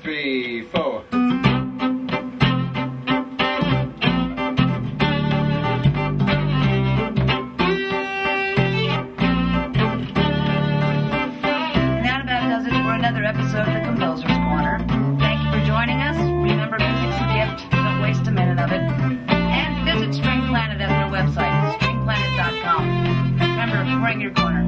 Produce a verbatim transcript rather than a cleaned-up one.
three, four. Another episode of the Composer's Corner. Thank you for joining us. Remember, music's a gift. Don't waste a minute of it. And visit String Planet at their website, string planet dot com. Remember, we're in your corner.